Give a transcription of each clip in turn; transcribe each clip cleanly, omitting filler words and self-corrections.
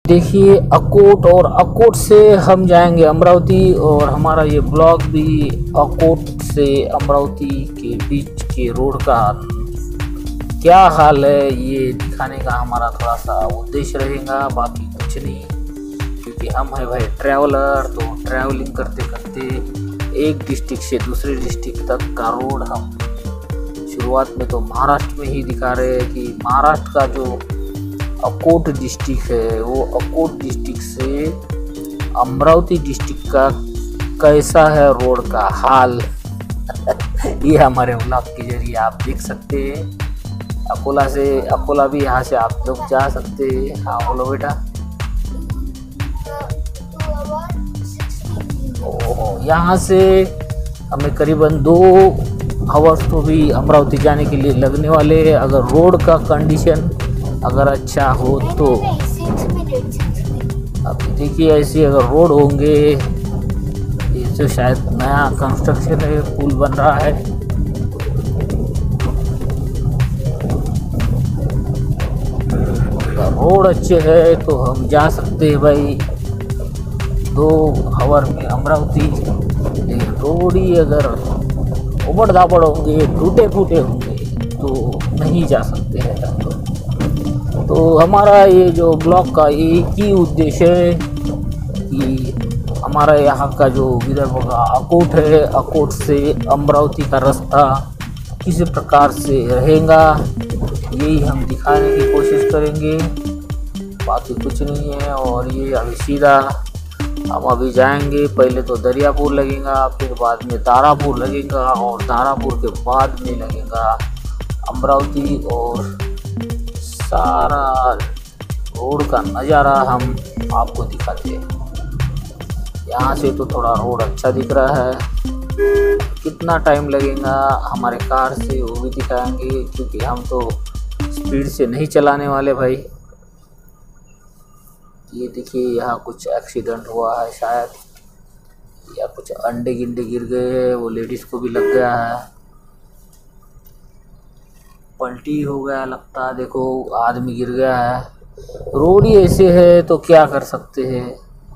देखिए अकोट, और अकोट से हम जाएंगे अमरावती, और हमारा ये ब्लॉग भी अकोट से अमरावती के बीच के रोड का क्या हाल है ये दिखाने का हमारा थोड़ा सा उद्देश्य रहेगा, बाकी कुछ नहीं। क्योंकि हम है भाई ट्रैवलर, तो ट्रैवलिंग करते करते एक डिस्ट्रिक्ट से दूसरे डिस्ट्रिक्ट तक का रोड हम शुरुआत में तो महाराष्ट्र में ही दिखा रहे हैं कि महाराष्ट्र का जो अकोट डिस्ट्रिक्ट है वो अकोट डिस्ट्रिक्ट से अमरावती डिस्ट्रिक्ट का कैसा है रोड का हाल ये हमारे व्लॉग के जरिए आप देख सकते हैं। अकोला भी यहाँ से आप लोग जा सकते हैं। हाँ बोलो बेटा। यहाँ से हमें करीबन 2 आवर्स तो भी अमरावती जाने के लिए लगने वाले हैं, अगर रोड का कंडीशन अगर अच्छा हो तो। अब देखिए ऐसे अगर रोड होंगे, ये तो शायद नया कंस्ट्रक्शन है, पुल बन रहा है। रोड अच्छे है तो हम जा सकते हैं भाई 2 आवर में अमरावती। लेकिन रोड ही अगर उबड़ दाबड़ होंगे, टूटे फूटे होंगे तो नहीं जा सकते हैं। तो हमारा ये जो ब्लॉग का एक ही उद्देश्य है कि हमारा यहाँ का जो विदर्भ का अकोट है, अकोट से अमरावती का रास्ता किस प्रकार से रहेगा यही हम दिखाने की कोशिश करेंगे, बाकी कुछ नहीं है। और ये अभी सीधा हम अभी जाएंगे, पहले तो दरियापुर लगेगा, फिर बाद में तारापुर लगेगा, और तारापुर के बाद में लगेगा अमरावती। और सारा रोड का नज़ारा हम आपको दिखाते हैं। यहाँ से तो थोड़ा रोड अच्छा दिख रहा है, कितना टाइम लगेगा हमारे कार से वो भी दिखाएंगे, क्योंकि हम तो स्पीड से नहीं चलाने वाले भाई। ये देखिए यहाँ कुछ एक्सीडेंट हुआ है शायद, या कुछ अंडे गिंडे गिर गए हैं, वो लेडीज़ को भी लग गया है, पलटी हो गया लगता है। देखो आदमी गिर गया है। रोड ही ऐसे है तो क्या कर सकते हैं।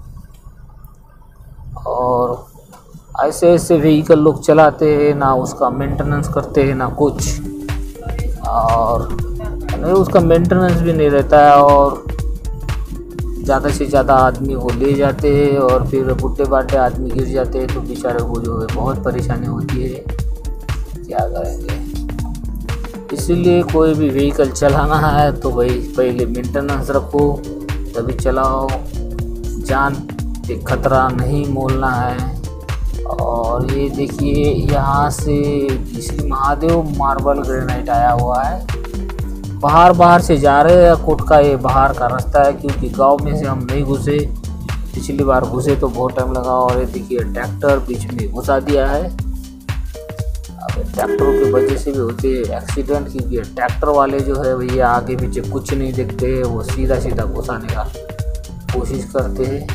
और ऐसे ऐसे व्हीकल लोग चलाते हैं, ना उसका मेंटेनेंस करते हैं ना कुछ, और नहीं उसका मेंटेनेंस भी नहीं रहता है, और ज़्यादा से ज़्यादा आदमी को ले जाते हैं, और फिर बुढ़े बाटे आदमी गिर जाते हैं तो बेचारे को जो है बहुत परेशानी होती है। क्या करेंगे। इसीलिए कोई भी व्हीकल चलाना है तो भाई पहले मेंटेनेंस रखो तभी चलाओ, जान पे खतरा नहीं मोलना है। और ये देखिए यहाँ से श्री महादेव मार्बल ग्रेनाइट आया हुआ है, बाहर से जा रहे हैं। कोट का ये बाहर का रास्ता है, क्योंकि गांव में से हम नहीं घुसे, पिछली बार घुसे तो बहुत टाइम लगा। और ये देखिए ट्रैक्टर बीच में घुसा दिया है। अब ट्रैक्टरों की वजह से भी होते हैं एक्सीडेंट, क्योंकि ट्रैक्टर वाले जो है भैया आगे पीछे कुछ नहीं देखते हैं, वो सीधा सीधा घुसाने का कोशिश करते हैं।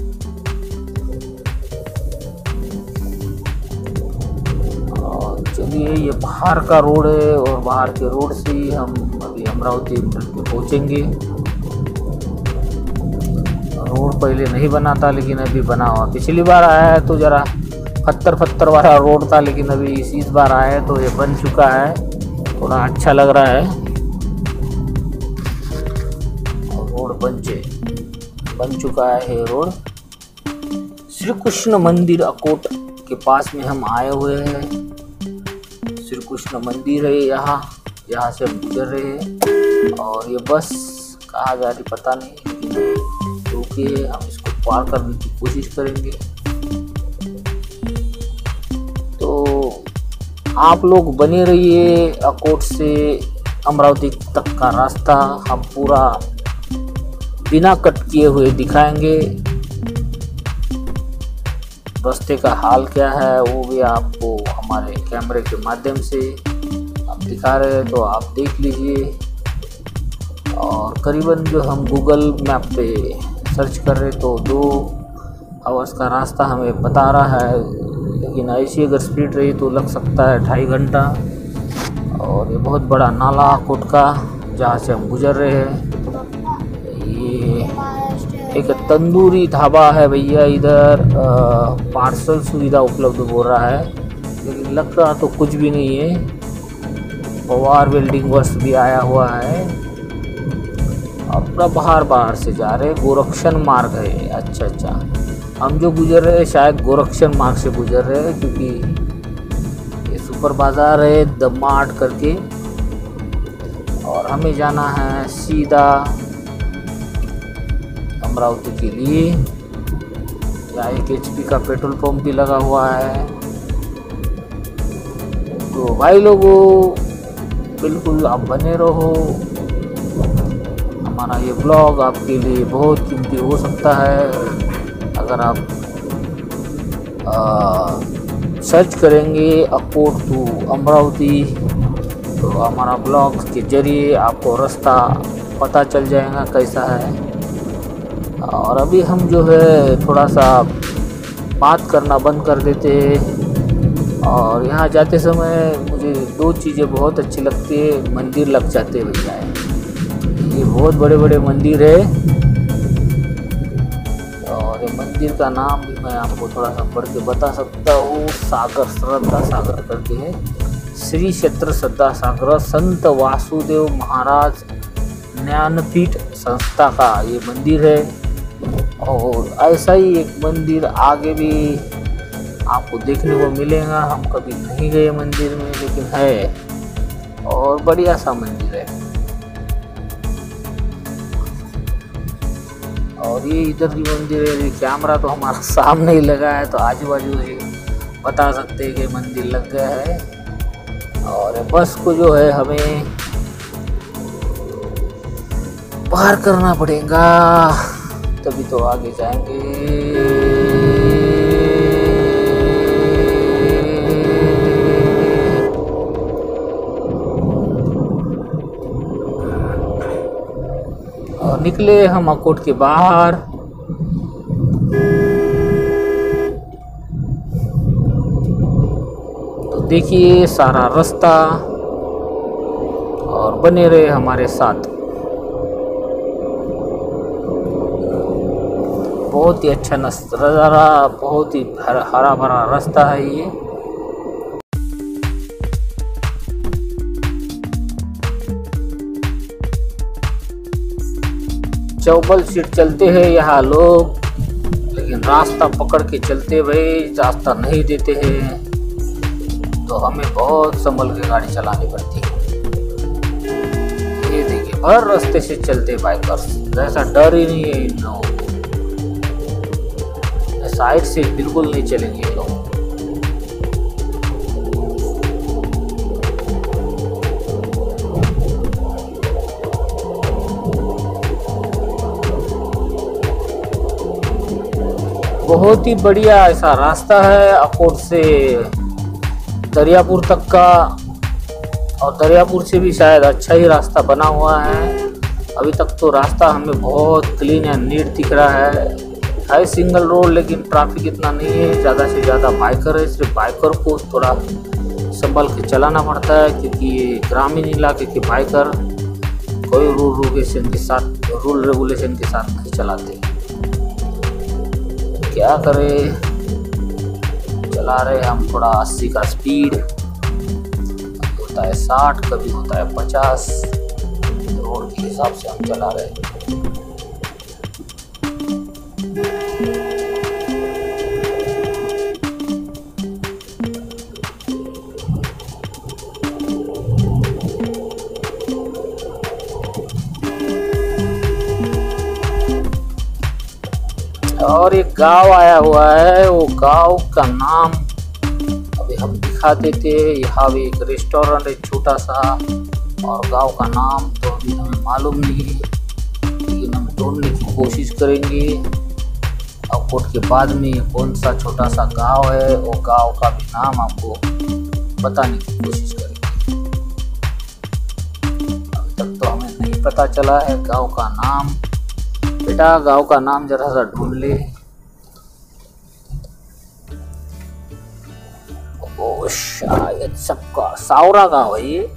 चलिए ये बाहर का रोड है, और बाहर के रोड से ही हम अभी अमरावती पहुँचेंगे। रोड पहले नहीं बना था लेकिन अभी बना हुआ, पिछली बार आया है तो ज़रा पत्थर वाला रोड था, लेकिन अभी इस बार आया है तो ये बन चुका है, थोड़ा अच्छा लग रहा है। रोड बन चुका है ये रोड। श्री कृष्ण मंदिर अकोट के पास में हम आए हुए हैं। श्री कृष्ण मंदिर है यहाँ से हम गुजर रहे हैं, और ये बस कहाँ जा रही पता नहीं, लेकिन रुकिए हम इसको पार करने की कोशिश करेंगे। तो आप लोग बने रहिए, अकोट से अमरावती तक का रास्ता हम पूरा बिना कट किए हुए दिखाएंगे। रास्ते का हाल क्या है वो भी आपको हमारे कैमरे के माध्यम से हम दिखा रहे हैं, तो आप देख लीजिए। और करीबन जो हम गूगल मैप पे सर्च कर रहे तो 2 आवर्स का रास्ता हमें बता रहा है, लेकिन ऐसी अगर स्पीड रही तो लग सकता है 2.5 घंटा। और ये बहुत बड़ा नाला कोट का जहाँ से हम गुजर रहे हैं, ये एक तंदूरी ढाबा है भैया इधर, पार्सल सुविधा उपलब्ध हो रहा है, लेकिन लग रहा तो कुछ भी नहीं है। पवार वेल्डिंग वर्क्स भी आया हुआ है। अपना बाहर से जा रहे, गोरक्षण मार्ग है। अच्छा अच्छा, हम जो गुजर रहे हैं शायद गोरक्षण मार्ग से गुजर रहे हैं, क्योंकि ये सुपर बाजार है द मार्ट करके, और हमें जाना है सीधा अमरावती के लिए। यहाँ एक HP का पेट्रोल पंप भी लगा हुआ है। तो भाई लोगों, बिल्कुल आप बने रहो। हमारा ये ब्लॉग आपके लिए बहुत कीमती हो सकता है। अगर आप सर्च करेंगे अकोट टू अमरावती, तो हमारा ब्लॉग के जरिए आपको रास्ता पता चल जाएगा कैसा है। और अभी हम जो है थोड़ा सा बात करना बंद कर देते हैं, और यहाँ जाते समय मुझे 2 चीज़ें बहुत अच्छी लगती है। मंदिर लग जाते भैया, ये बहुत बड़े बड़े मंदिर है, और ये मंदिर का नाम भी मैं आपको थोड़ा सा पढ़ के बता सकता हूँ। सागर, श्रद्धा सागर करके है। श्री क्षेत्र श्रद्धा सागर संत वासुदेव महाराज ज्ञानपीठ संस्था का ये मंदिर है। और ऐसा ही एक मंदिर आगे भी आपको देखने को मिलेगा। हम कभी नहीं गए मंदिर में, लेकिन है और बढ़िया सा मंदिर है। और ये इधर भी मंदिर है। ये कैमरा तो हमारा सामने ही लगा है, तो आजू बाजू बता सकते हैं कि मंदिर लग गया है। और बस को जो है हमें पार करना पड़ेगा, तभी तो आगे जाएंगे। और निकले हम अकोट के बाहर। तो देखिए सारा रास्ता, और बने रहे हमारे साथ। बहुत ही अच्छा नज़ारा, बहुत ही हरा भरा रास्ता है ये। चौबल सीट चलते हैं यहाँ लोग, लेकिन रास्ता पकड़ के चलते भाई, रास्ता नहीं देते हैं तो हमें बहुत संभल के गाड़ी चलानी पड़ती है। ये देखिए हर रास्ते से चलते बाइकर्स, ऐसा डर ही नहीं है इन लोगों को। साइड से बिल्कुल नहीं चलेंगे ये लोग। बहुत ही बढ़िया ऐसा रास्ता है अकोट से दरियापुर तक का, और दरियापुर से भी शायद अच्छा ही रास्ता बना हुआ है। अभी तक तो रास्ता हमें बहुत क्लीन एंड नीट दिख रहा है सिंगल रोड, लेकिन ट्रैफिक इतना नहीं है। ज़्यादा से ज़्यादा बाइकर है, इसलिए बाइकर को थोड़ा संभल के चलाना पड़ता है, क्योंकि ये ग्रामीण इलाके के बाइकर कोई रूल रेगुलेशन के साथ नहीं चलाते। क्या करें, चला रहे हम थोड़ा 80 का स्पीड, कभी होता है 60, कभी होता है 50, रोड के हिसाब से हम चला रहे हैं। और एक गांव आया हुआ है, वो गांव का नाम अभी हम दिखा देते हैं। यहाँ भी एक रेस्टोरेंट है छोटा सा, और गांव का नाम तो अभी हमें मालूम नहीं है, लेकिन हम ढूंढने की कोशिश करेंगे। अकोट के बाद में कौन सा छोटा सा गांव है, वो गांव का भी नाम आपको बताने की कोशिश करेंगे। अभी तक तो हमें नहीं पता चला है गांव का नाम। बेटा गांव का नाम जरा सा ढूंढ ले। ओ शायद सबका सावरा गांव है ये।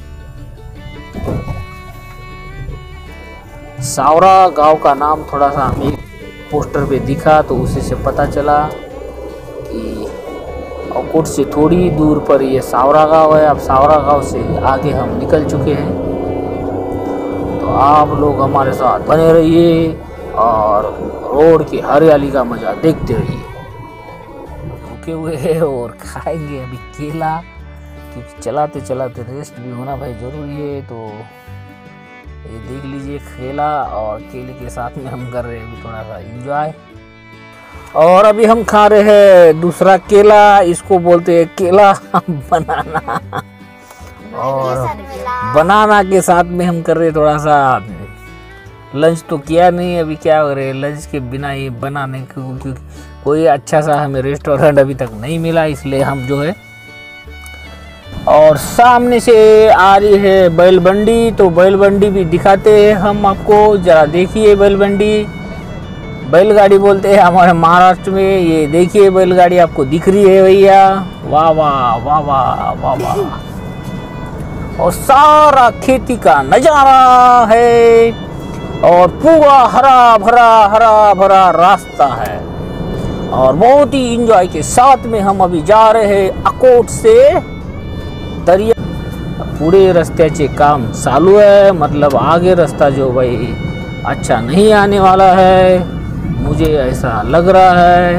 सावरा गांव का नाम थोड़ा सा हमें पोस्टर पे दिखा तो उसी से पता चला कि अकोट से थोड़ी दूर पर ये सावरा गांव है। अब सावरा गांव से आगे हम निकल चुके हैं। तो आप लोग हमारे साथ बने रहिए और रोड की हरियाली का मजा देखते रहिए। रुके हुए हैं और खाएंगे अभी केला, क्योंकि चलाते चलाते रेस्ट भी होना भाई ज़रूरी है। तो ये देख लीजिए केला, और केले के साथ में हम कर रहे हैं अभी थोड़ा सा एंजॉय। और अभी हम खा रहे हैं दूसरा केला, इसको बोलते हैं केला बनाना। और बनाना के साथ में हम कर रहे हैं थोड़ा सा लंच। तो किया नहीं, अभी क्या हो रहे हैं लंच के बिना ये बनाने, क्योंकि कोई अच्छा सा हमें रेस्टोरेंट अभी तक नहीं मिला, इसलिए हम जो है। और सामने से आ रही है बैलबंडी, तो बैलबंडी भी दिखाते हैं हम आपको, जरा देखिए बैलबंडी। बैलगाड़ी बोलते हैं हमारे महाराष्ट्र में। ये देखिए बैलगाड़ी आपको दिख रही है भैया, वाह वाह वाह वाह वाह वाह। और सारा खेती का नजारा है और पूरा हरा भरा रास्ता है, और बहुत ही इंजॉय के साथ में हम अभी जा रहे हैं अकोट से दरिया। पूरे रस्त्याचे काम चालू है, मतलब आगे रास्ता जो भाई अच्छा नहीं आने वाला है, मुझे ऐसा लग रहा है।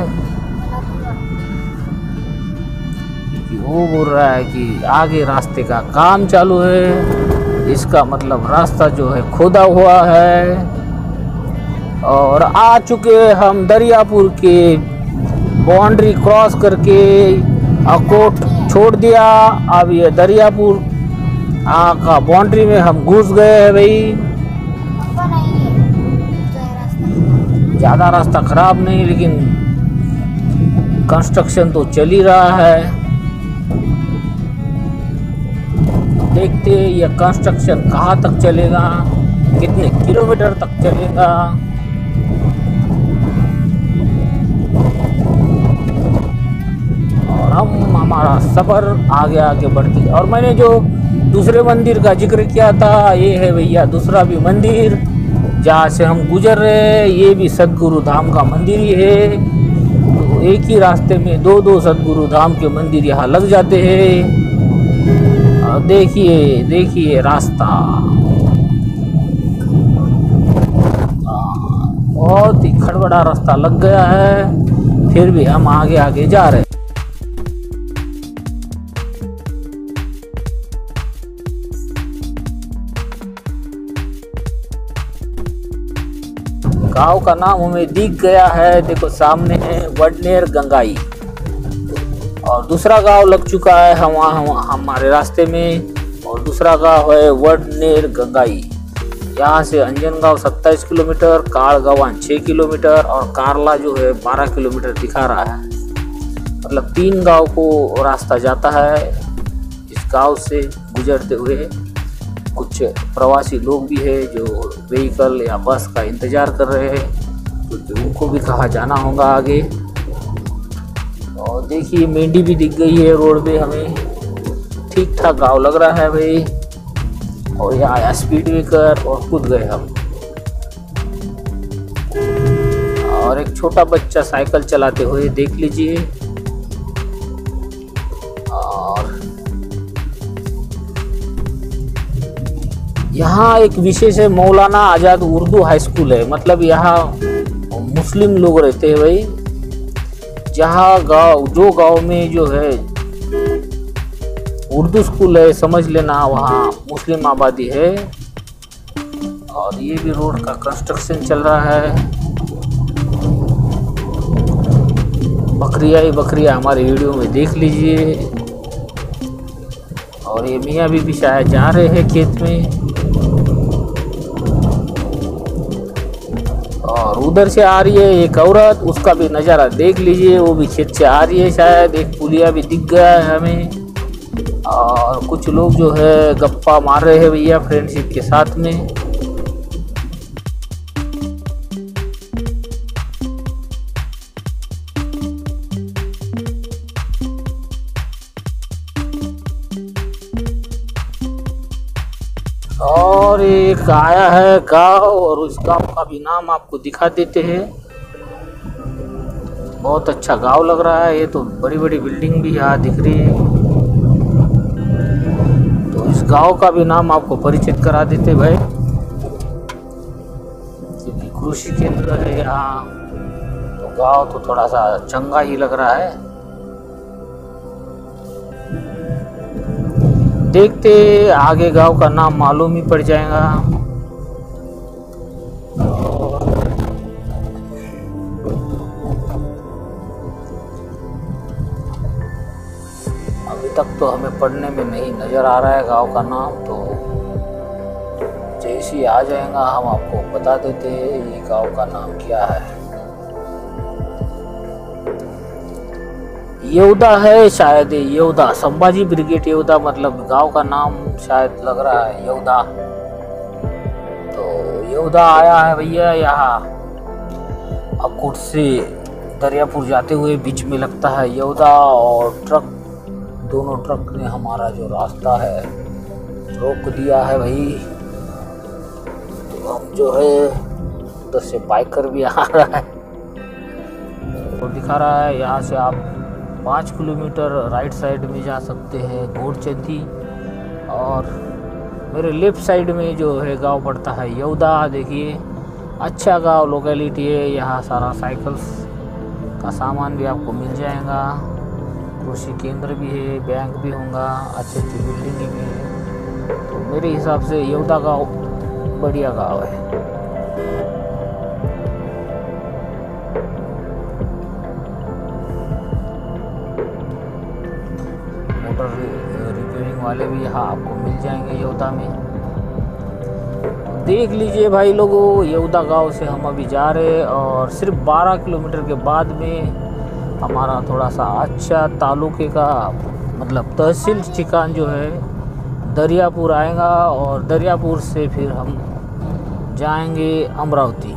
कि वो बोल रहा है कि आगे रास्ते का काम चालू है, इसका मतलब रास्ता जो है खोदा हुआ है। और आ चुके हम दरियापुर के बाउंड्री क्रॉस करके, अकोट छोड़ दिया। अब ये दरियापुर का बाउंड्री में हम घुस गए हैं भाई। ज़्यादा रास्ता खराब नहीं, लेकिन कंस्ट्रक्शन तो चल ही रहा है। देखते हैं ये कंस्ट्रक्शन कहाँ तक चलेगा, कितने किलोमीटर तक चलेगा। और हम हमारा सफ़र आगे आगे बढ़ते। और मैंने जो दूसरे मंदिर का जिक्र किया था, ये है भैया दूसरा भी मंदिर जहाँ से हम गुजर रहे हैं। ये भी सतगुरु धाम का मंदिर ही है। तो एक ही रास्ते में दो सतगुरु धाम के मंदिर यहाँ लग जाते हैं। और देखिए रास्ता बहुत ही खड़बड़ा रास्ता लग गया है, फिर भी हम आगे आगे जा रहे हैं। गांव का नाम हमें दिख गया है, देखो सामने है वडनेर गंगाई। और दूसरा गांव लग चुका है हमारे रास्ते में, और दूसरा गांव है वडनेर गंगाई। यहाँ से अंजनगांव 27 किलोमीटर, कालगवान 6 किलोमीटर और कारला जो है 12 किलोमीटर दिखा रहा है। मतलब 3 गांव को रास्ता जाता है इस गांव से गुजरते हुए। कुछ प्रवासी लोग भी है जो व्हीकल या बस का इंतज़ार कर रहे हैं, क्योंकि उनको भी कहाँ जाना होगा आगे। और देखिए मेंढी भी दिख गई है रोड पे हमें, ठीक ठाक गांव लग रहा है भाई। और यहाँ आया स्पीड ब्रेकर और कूद गए हम। और एक छोटा बच्चा साइकिल चलाते हुए देख लीजिए। यहाँ एक विशेष है, मौलाना आज़ाद उर्दू हाई स्कूल है। मतलब यहाँ मुस्लिम लोग रहते हैं भाई। जहाँ जो गांव में जो है उर्दू स्कूल है, समझ लेना वहाँ मुस्लिम आबादी है। और ये भी रोड का कंस्ट्रक्शन चल रहा है। बकरियाँ हमारे वीडियो में देख लीजिए। और ये मियाँ बीबी शायद जा रहे हैं खेत में। और उधर से आ रही है एक औरत, उसका भी नज़ारा देख लीजिए, वो भी खेत से आ रही है शायद। एक पुलिया भी दिख गया है हमें। और कुछ लोग जो है गप्पा मार रहे हैं भैया फ्रेंडशिप के साथ में। और एक आया है गांव, और उस गांव का भी नाम आपको दिखा देते हैं। बहुत अच्छा गांव लग रहा है। ये तो बड़ी बड़ी बिल्डिंग भी यहाँ दिख रही है। तो इस गांव का भी नाम आपको परिचित करा देते भाई, क्योंकि कृषि केंद्र है यहाँ। तो गांव तो थोड़ा सा चंगा ही लग रहा है। देखते आगे गांव का नाम मालूम ही पड़ जाएगा। अभी तक तो हमें पढ़ने में नहीं नज़र आ रहा है गांव का नाम, तो जैसे ही आ जाएगा हम आपको बता देते हैं ये गांव का नाम क्या है। येवदा है शायद, येवदा संभाजी ब्रिगेड येवदा, मतलब गांव का नाम शायद लग रहा है येवदा। तो येवदा आया है भैया यहाँ अकोट से दरियापुर जाते हुए बीच में लगता है येवदा, और ट्रक, दोनों ट्रक ने हमारा जो रास्ता है रोक दिया है भाई। तो हम जो है उधर से बाइकर भी आ रहा है तो दिखा रहा है यहाँ से आप 5 किलोमीटर राइट साइड में जा सकते हैं घोड़चंदी, और मेरे लेफ्ट साइड में जो है गांव पड़ता है येवदा। देखिए अच्छा गांव लोकेलिटी है, यहाँ सारा साइकिल्स का सामान भी आपको मिल जाएगा, कृषि केंद्र भी है, बैंक भी होगा, अच्छी अच्छी बिल्डिंग भी है। तो मेरे हिसाब से येवदा गांव बढ़िया गांव है। मोटर रिपेयरिंग वाले भी यहाँ आपको मिल जाएंगे येवदा में। देख लीजिए भाई लोगों, येवदा गांव से हम अभी जा रहे हैं, और सिर्फ 12 किलोमीटर के बाद में हमारा थोड़ा सा अच्छा तालुके का मतलब तहसील ठिकान जो है दरियापुर आएगा, और दरियापुर से फिर हम जाएंगे अमरावती।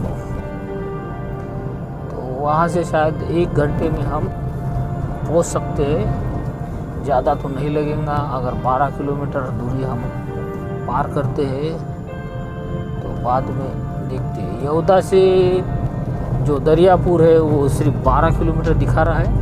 तो वहाँ से शायद 1 घंटे में हम पहुँच सकते हैं, ज़्यादा तो नहीं लगेगा। अगर 12 किलोमीटर दूरी हम पार करते हैं तो बाद में देखते हैं। येवदा से जो दरियापुर है वो सिर्फ 12 किलोमीटर दिखा रहा है,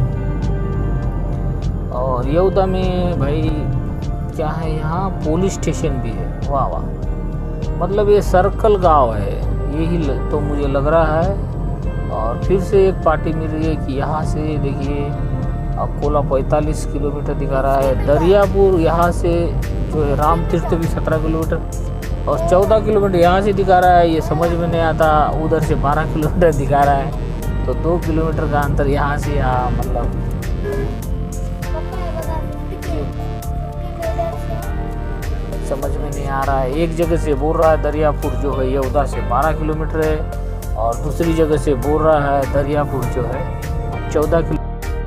और येवदा में भाई क्या है, यहाँ पुलिस स्टेशन भी है। वाह वाह, मतलब ये सर्कल गांव है, यही तो मुझे लग रहा है। और फिर से एक पार्टी मिल रही है कि यहाँ से देखिए अकोला 45 किलोमीटर दिखा रहा है, दरियापुर यहाँ से जो है राम तीर्थ भी 17 किलोमीटर, और 14 किलोमीटर यहाँ से दिखा रहा है। ये समझ में नहीं आता, उधर से 12 किलोमीटर दिखा रहा है, तो 2 किलोमीटर का अंतर यहाँ से यहाँ, मतलब समझ में नहीं आ रहा है। एक जगह से बोल रहा है दरियापुर जो है येवदा से 12 किलोमीटर है, और दूसरी जगह से बोल रहा है दरियापुर जो है 14 किलोमीटर।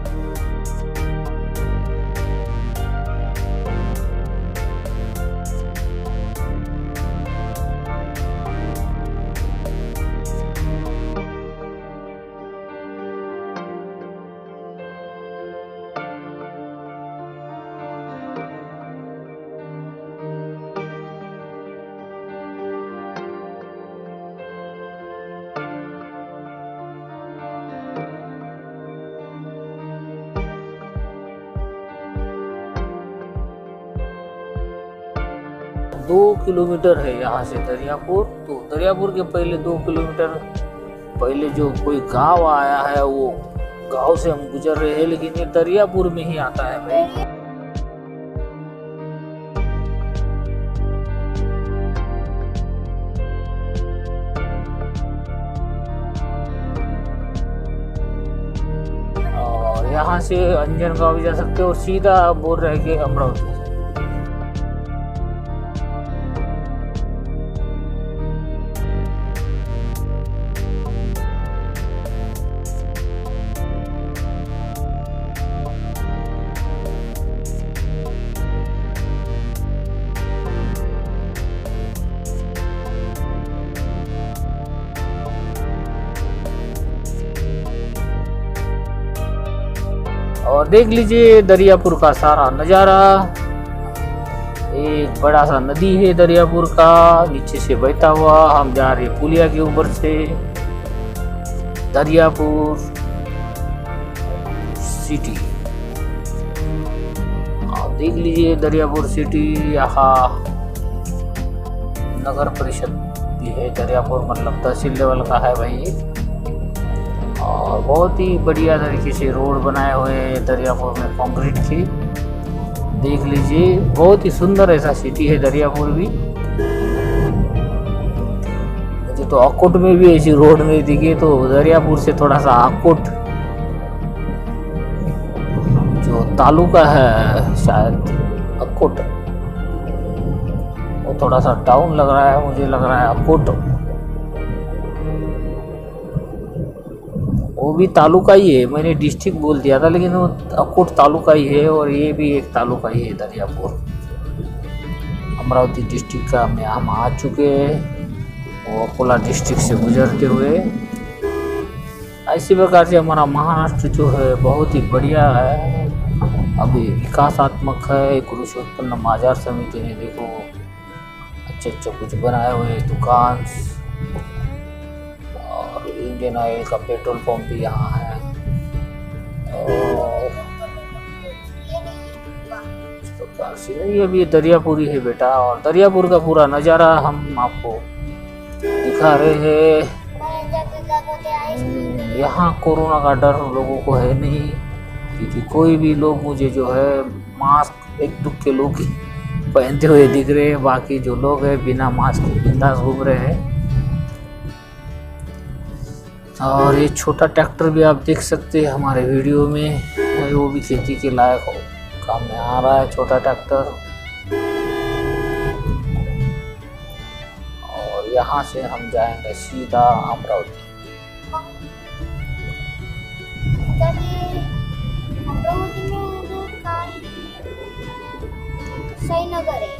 दो किलोमीटर है यहाँ से दरियापुर। तो दरियापुर के पहले 2 किलोमीटर पहले जो कोई गांव आया है, वो गांव से हम गुजर रहे हैं, लेकिन ये दरियापुर में ही आता है भाई। और यहाँ से अंजनगांव भी जा सकते हो, और सीधा बोल रहे कि अमरावती। और देख लीजिए दरियापुर का सारा नज़ारा। एक बड़ा सा नदी है दरियापुर का, नीचे से बहता हुआ। हम जा रहे पुलिया के ऊपर से दरियापुर। सिटी। देख लीजिए दरियापुर सिटी। यहाँ नगर परिषद भी है दरियापुर, मतलब तहसील लेवल का है भाई ये। और बहुत ही बढ़िया तरीके से रोड बनाए हुए हैं दरियापुर में कंक्रीट की। देख लीजिए बहुत ही सुंदर ऐसा सिटी है दरियापुर भी। मुझे तो अकोट में भी ऐसी रोड नहीं दिखी, तो दरियापुर से थोड़ा सा अकोट जो तालुका है शायद अकोट, वो थोड़ा सा टाउन लग रहा है, मुझे लग रहा है अकोट। वो भी तालुका ही है, मैंने डिस्ट्रिक्ट बोल दिया था लेकिन वो अकोट तालुका ही है। और ये भी एक तालुका ही है दरियापुर, अमरावती डिस्ट्रिक्ट का। हम आ चुके हैं वो अकोला डिस्ट्रिक्ट से गुजरते हुए। इसी प्रकार से हमारा महाराष्ट्र जो है बहुत ही बढ़िया है, अभी विकासात्मक है। कृषि उत्पन्न बाजार समिति ने देखो अच्छे कुछ बनाए हुए दुकान, और इंडियन ऑयल का पेट्रोल पंप भी यहाँ है। और इस प्रकार से ये भी दरियापुर ही है बेटा, और दरियापुर का पूरा नज़ारा हम आपको दिखा रहे हैं। यहाँ कोरोना का डर लोगों को है नहीं, क्योंकि कोई भी लोग मुझे जो है मास्क एक दुख के लोग पहनते हुए दिख रहे हैं, बाकी जो लोग हैं बिना मास्क के बिंदास घूम रहे हैं। और ये छोटा ट्रैक्टर भी आप देख सकते हैं हमारे वीडियो में, वो भी खेती के लायक हो काम में आ रहा है छोटा ट्रैक्टर। और यहाँ से हम जाएंगे सीधा अमरावती। सही नगर है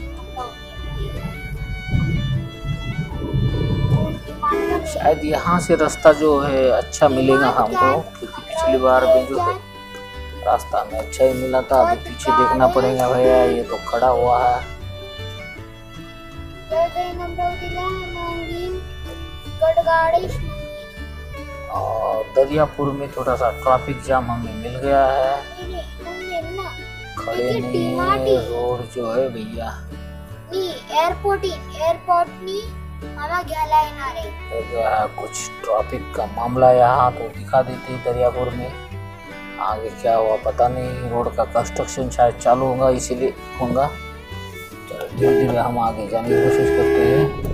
शायद यहाँ से रास्ता जो है अच्छा मिलेगा हमको, क्योंकि पिछली बार भी जो है रास्ता में अच्छा ही मिला था। अभी पीछे देखना पड़ेगा भैया, ये तो खड़ा हुआ है। और दरियापुर में थोड़ा सा ट्रैफिक जाम हमें मिल गया है, खड़े नहीं रोड जो है भैया। एयरपोर्ट नी मामा घ्यायला येणार आहे। हो गया है कुछ ट्रैफिक का मामला यहाँ, तो दिखा देते हैं दरियापुर में। आगे क्या हुआ पता नहीं, रोड का कंस्ट्रक्शन शायद चालू होगा इसीलिए होगा। चलो धीरे धीरे हम आगे जाने की कोशिश करते हैं।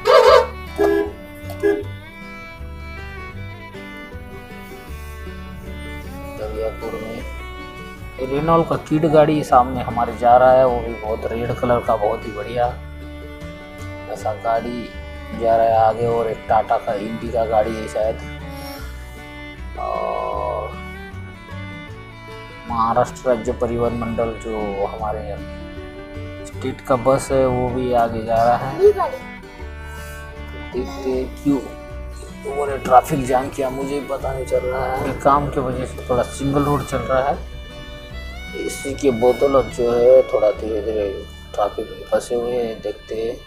दरियापुर में रेनॉल्ट का किड गाड़ी सामने हमारे जा रहा है, वो भी बहुत रेड कलर का बहुत ही बढ़िया ऐसा गाड़ी जा रहा है आगे। और एक टाटा का इंडिका गाड़ी है शायद। और महाराष्ट्र राज्य परिवहन मंडल जो हमारे स्टेट का बस है वो भी आगे जा रहा है। देखते क्यों उन्होंने ट्रैफिक जाम किया मुझे पता नहीं चल रहा है। काम की वजह से थोड़ा सिंगल रोड चल रहा है, इसी के बदौलत जो है थोड़ा धीरे धीरे ट्रैफिक में फंसे हुए हैं। देखते हैं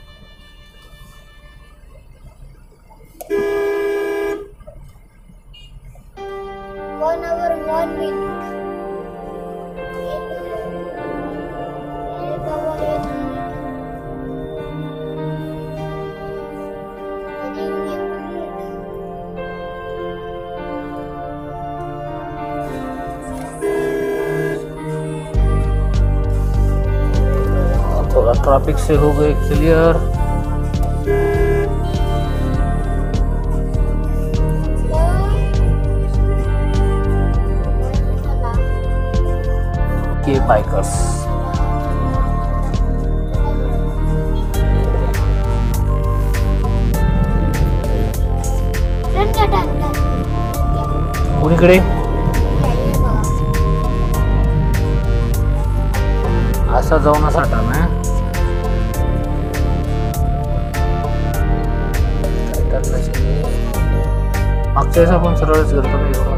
थोड़ा ट्रैफिक से हो गए क्लियर। के बाइकर्स कुणीकडे असा जाऊन असा टर्न आहे। मागच्या वेळेस आपण सरळच गेलो नाही।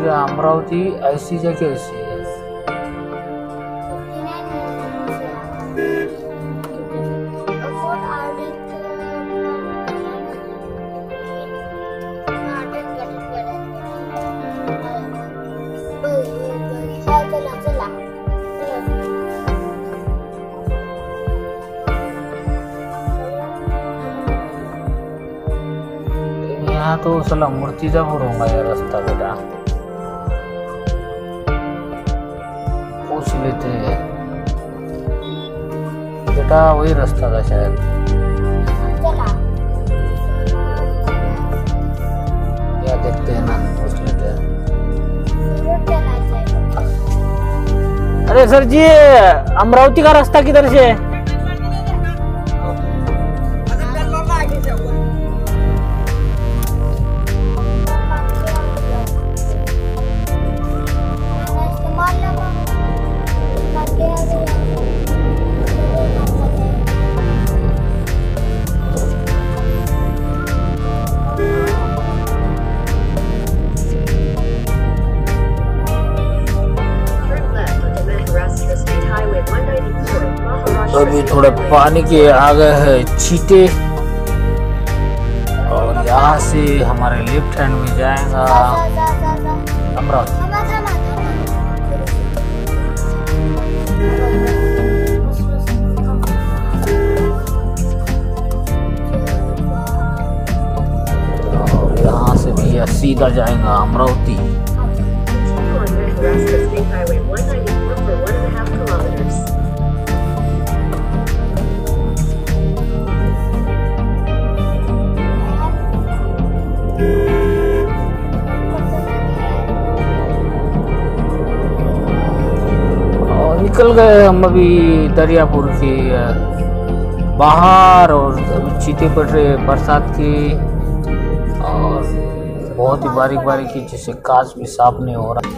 देखिए अमरावती ऐसी जगह से है। यहाँ तो साला मूर्तिजापुर होगा ये रास्ता बेटा, पूछ लेते हैं बेटा, वही रास्ता था शायद। या देखते हैं ना, पूछ लेते हैं। अरे सर जी, अमरावती का रास्ता किधर से है? अभी थोड़े पानी के आगे है चीते, और यहाँ से हमारे लेफ्ट हैंड में जाएगा अमरावती। और यहाँ से भैया सीधा जाएगा अमरावती। निकल गए हम अभी दरियापुर के बाहर, और अभी चीते पड़ रहे बरसात के, और बहुत ही बारीक बारीक जिससे कांच भी साफ नहीं हो रहा।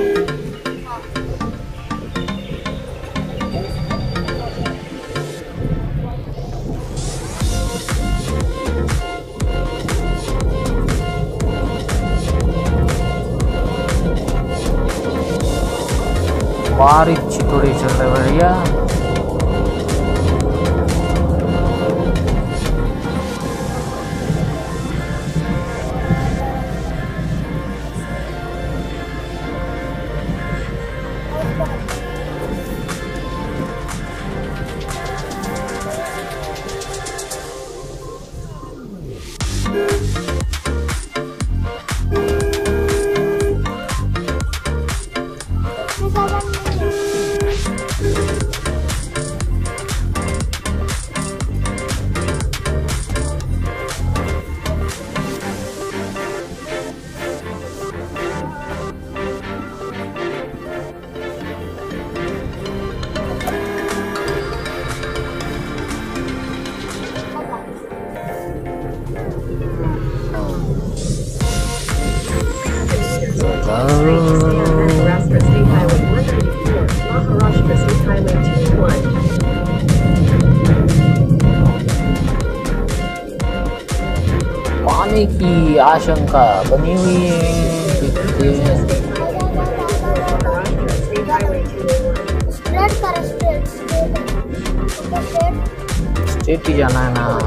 बारीक चितोड़े चल रहे भैया। पानी की आशंका बनी हुई है। स्ट्रेट ही जाना है ना।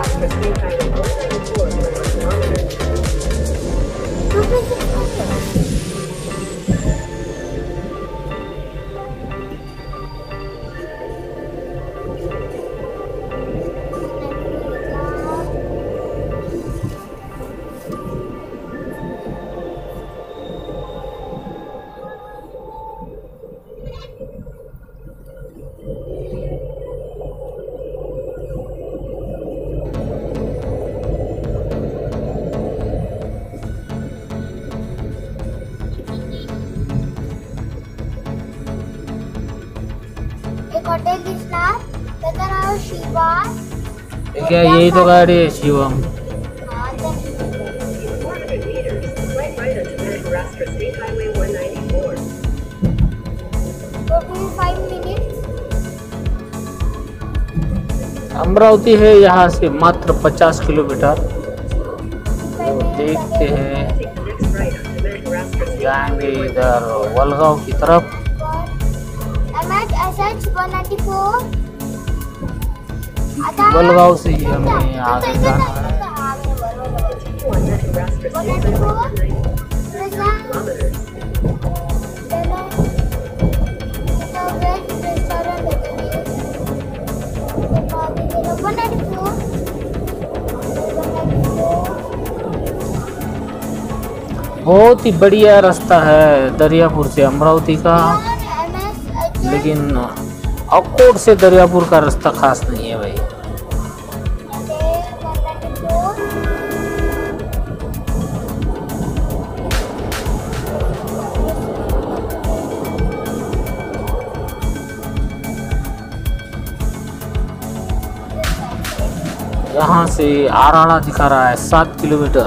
होटल दिसणार त्याचं नाव शिवा। क्या यही तो गाड़ी है शिवम। अमरावती है यहाँ से मात्र 50 किलोमीटर। तो देखते हैं जाएंगे इधर वलगांव की तरफ। MH/SH-194 वलगांव से ही हमें आगे जाना है। बहुत ही बढ़िया रास्ता है दरियापुर से अमरावती का, लेकिन अकोट से दरियापुर का रास्ता खास नहीं है भाई। यहाँ से आराड़ा दिखा रहा है 7 किलोमीटर।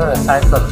सायकल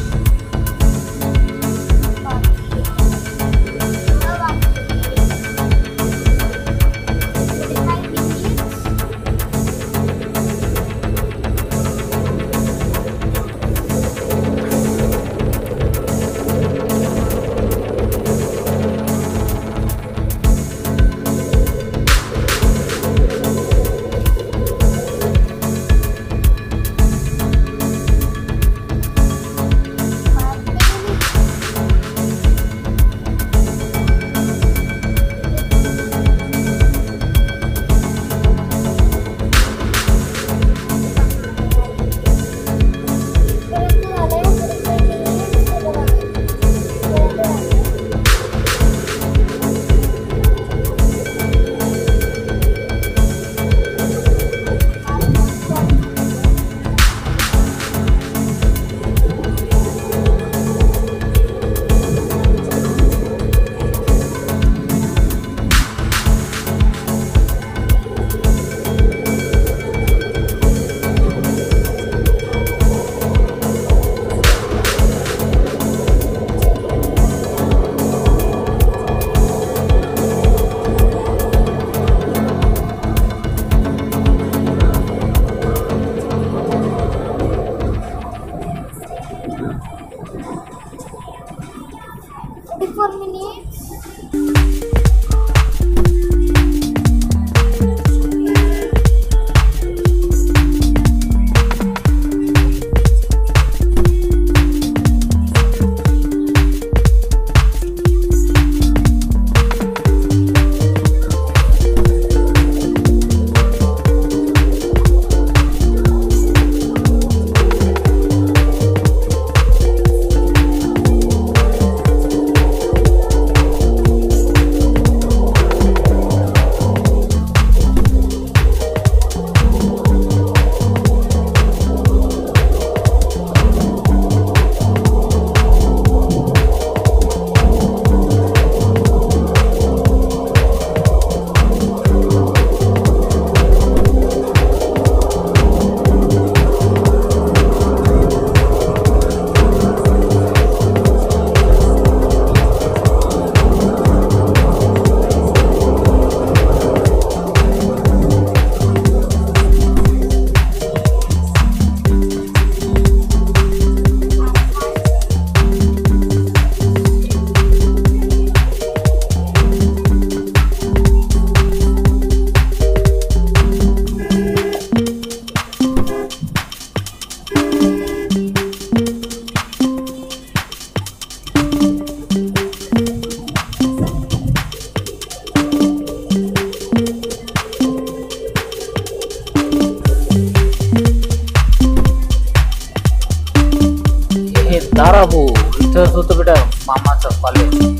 दाराबू इथंच होतं बेटा मामाचं कॉलेज.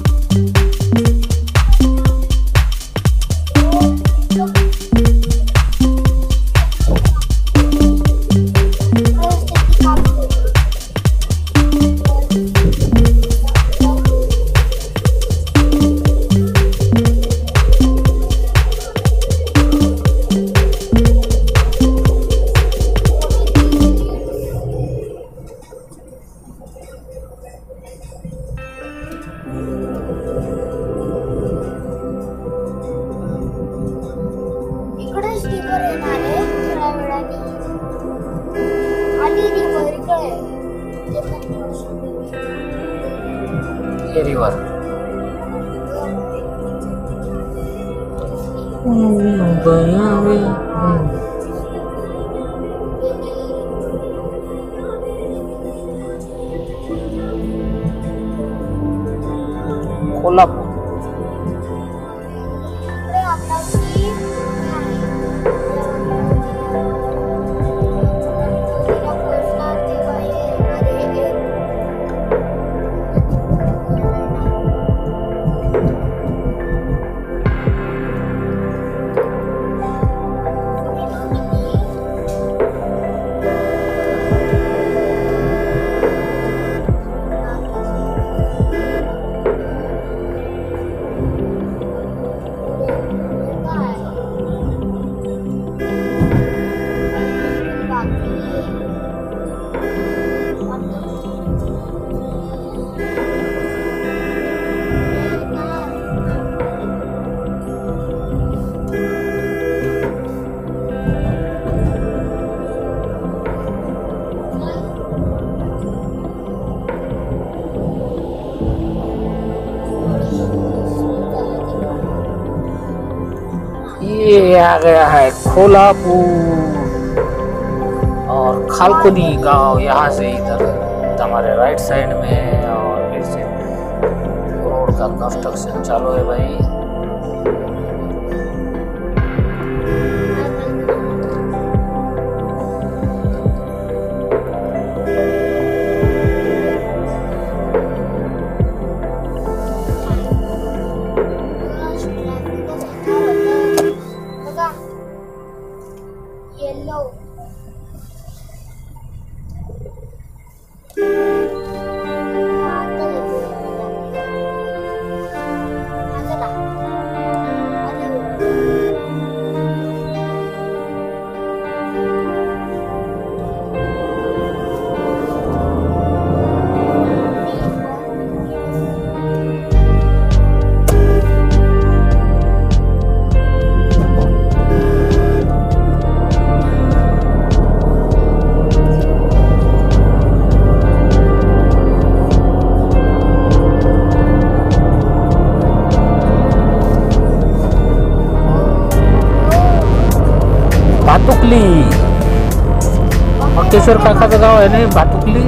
रिवर कोल्हापूर. ये आ गया है खोलापुर और खालकुनी गांव। यहाँ से इधर हमारे राइट साइड में है और फिर से रोड का कंस्ट्रक्शन चालू है भाई। येलो भातुकली मक्केश्वर काकाचं गाव आहे ना भातुकली।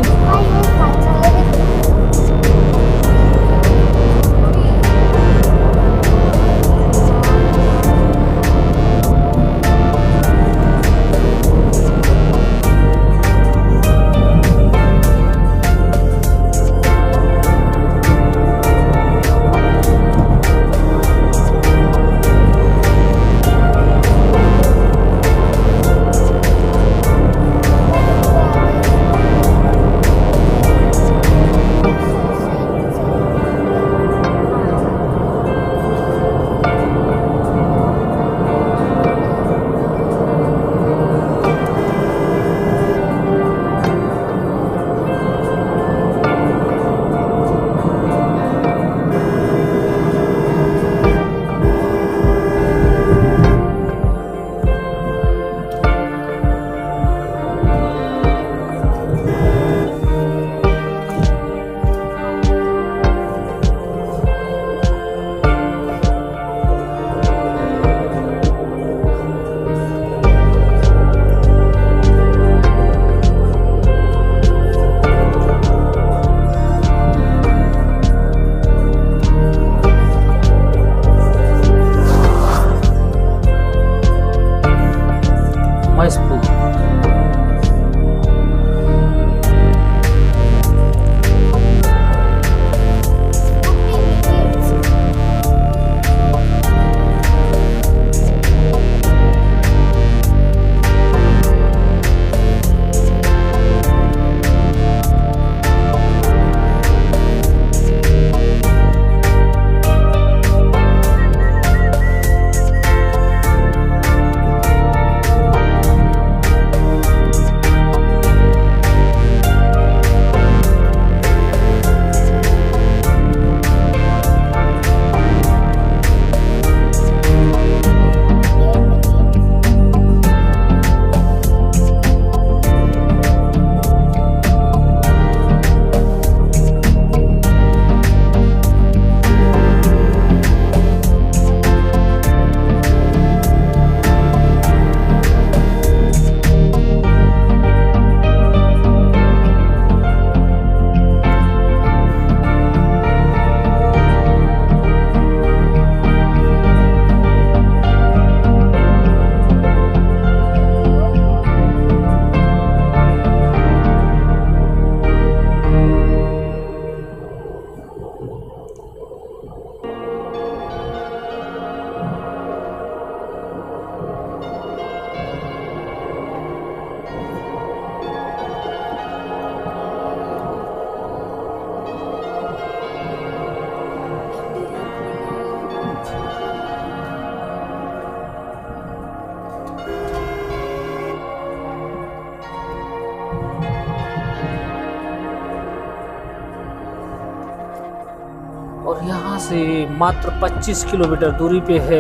और यहाँ से मात्र 25 किलोमीटर दूरी पे है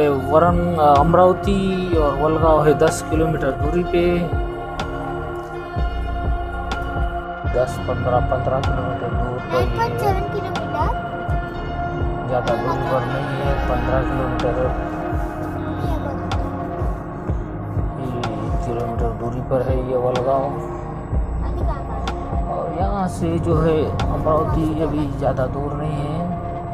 अमरावती और वलगांव है 10 किलोमीटर दूरी पे। 10-15 किलोमीटर दूर पर ही है, 9.7 किलोमीटर। ज़्यादा दूर पर नहीं है, 15 किलोमीटर किलोमीटर दूरी पर है ये वलगांव। और यहाँ से जो है अमरावती अभी ज़्यादा दूर नहीं है,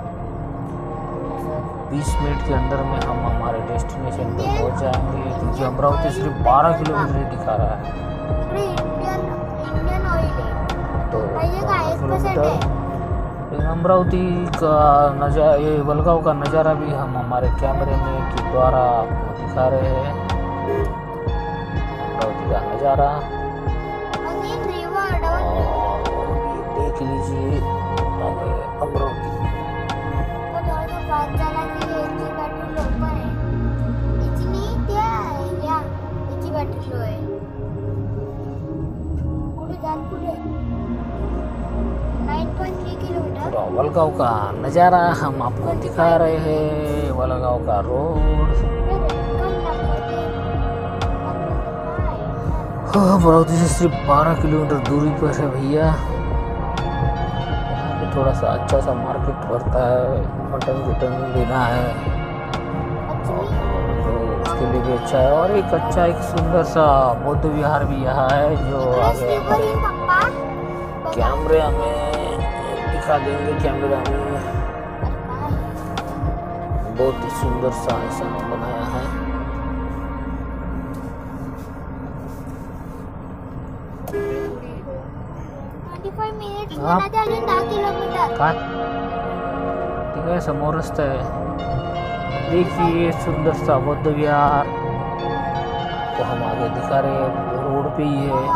20 मिनट के अंदर में हम हमारे डेस्टिनेशन पर पहुँच जाएंगे, क्योंकि अमरावती सिर्फ 12 किलोमीटर दिखा रहा है। तो 12 किलोमीटर अमरावती का नज़ारा, ये वलगांव का नज़ारा भी हम हमारे कैमरे में के द्वारा आपको दिखा रहे हैं। अमरावती का नज़ारा देख लीजिए अमरावती। वलगांव का नज़ारा हम आपको दिखा रहे हैं, वलगांव का रोड। अमरावती से सिर्फ 12 किलोमीटर दूरी पर है भैया। यहाँ पे थोड़ा सा अच्छा सा मार्केट पड़ता है, मटन लेना है तो उसके लिए भी अच्छा है। और एक अच्छा एक सुंदर सा बौद्ध विहार भी यहाँ है, जो आगे कैमरे हमें दिखा देंगे। कैमरा में बहुत ही सुंदर सा ऐसा बनाया है। ठीक है, समोरच है। देखिए सुंदर सा बौद्ध विहार तो हम आगे दिखा रहे हैं, रोड पे ही है।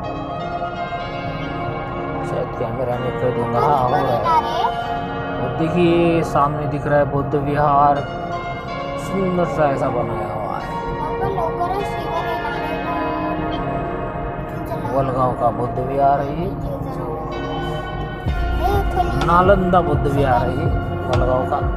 शायद कैमरा में कर दूंगा। हाँ हो रहा है, और देखिए सामने दिख रहा है बौद्ध विहार, सुंदर सा ऐसा बनाया हुआ है। वलगांव का बौद्ध विहार है ये, नालंदा बौद्ध विहार है ये वलगांव का।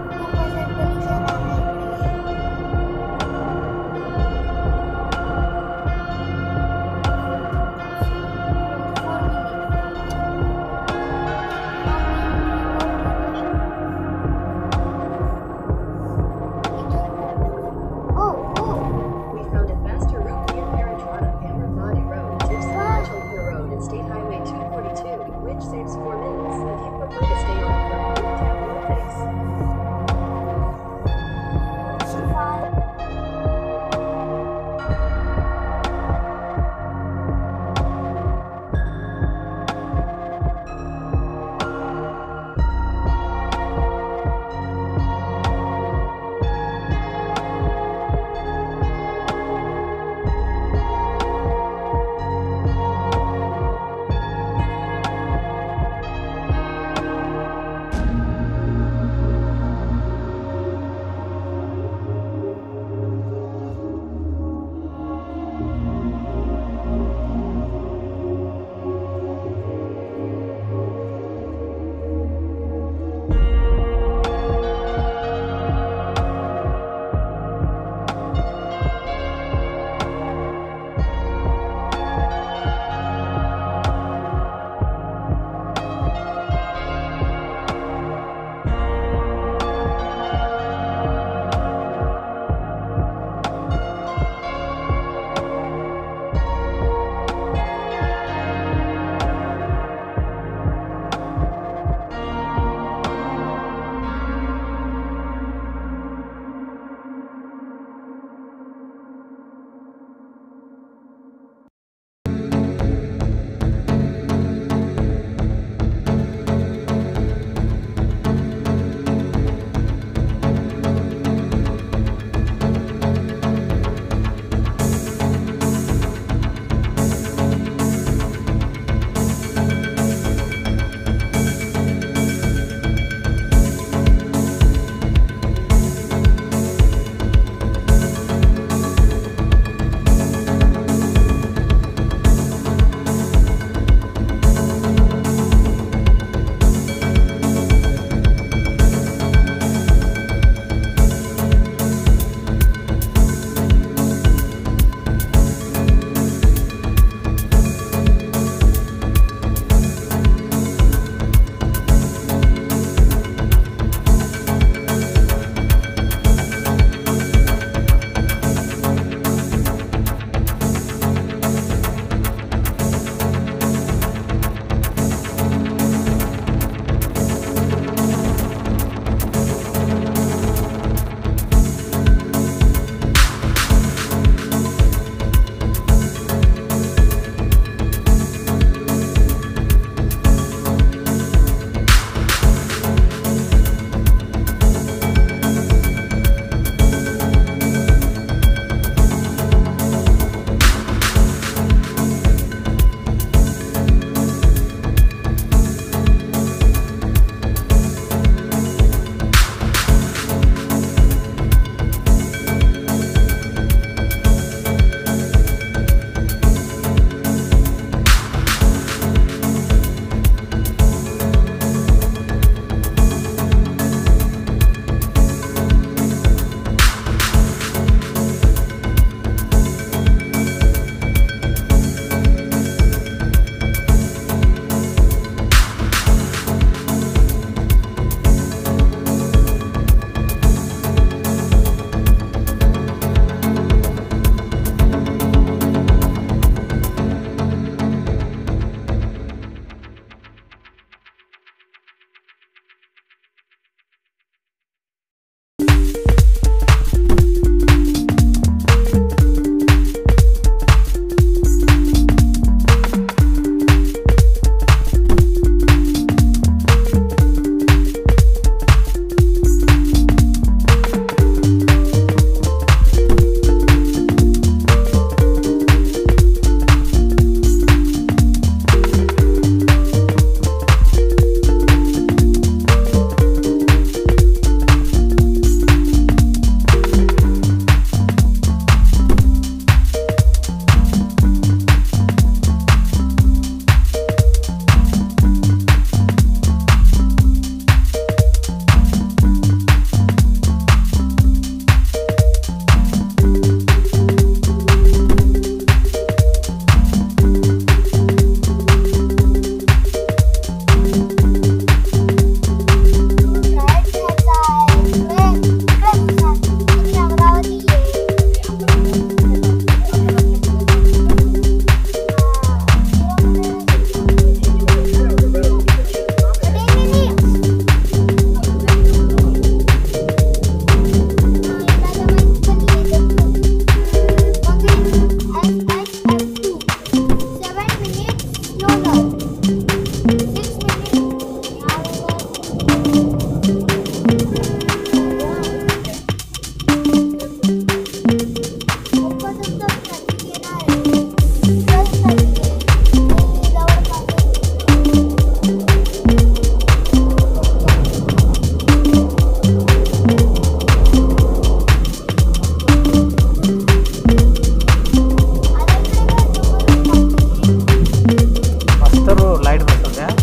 राईट बसव द्या.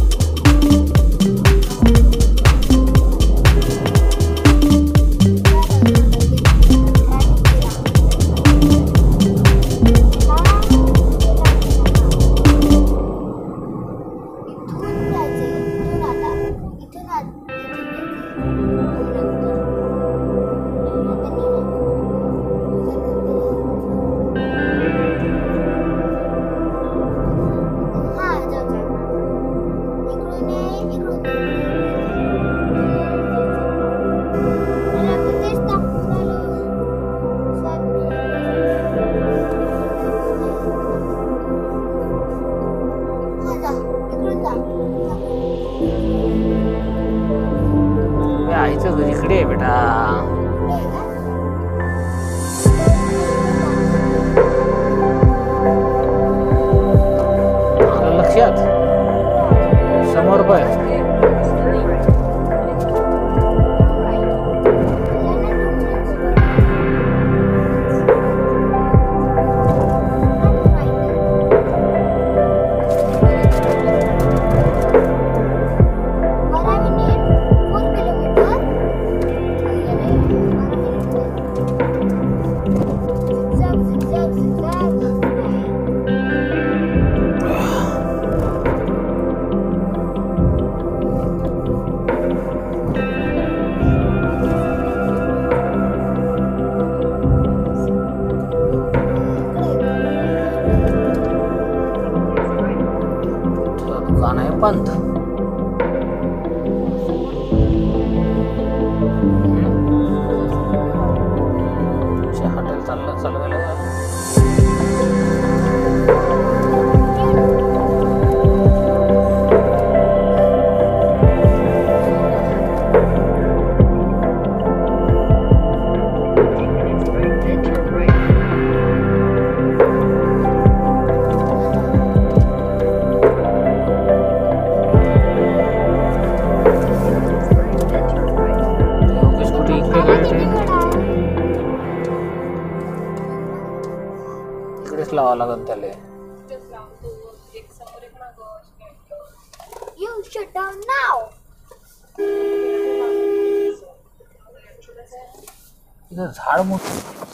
आईचं घर इकडे आहे बेटा. आलं लक्षात? समोर पाय. दुकान आहे बंद. हॉटेल चालवायला इकडेच लावा लागेल त्याला. You shut down now. इथं झाड मोठं.